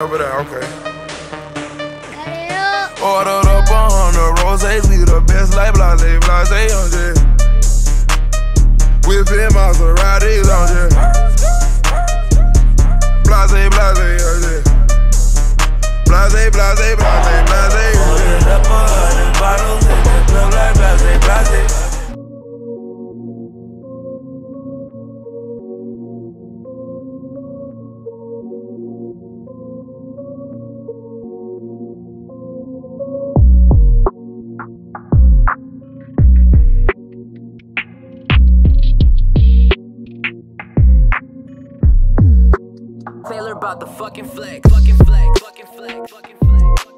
Over there, okay. Ordered up 100 roses, we the best like blase, blase, on jet. Whipping Maseratis on jet. Blase, blase, on jet. Blase, blase, blase, blase. Ordered up 100 bottles in the club like blase, blase. Taylor about the fucking flex, fucking flex, fucking flex, fucking flex.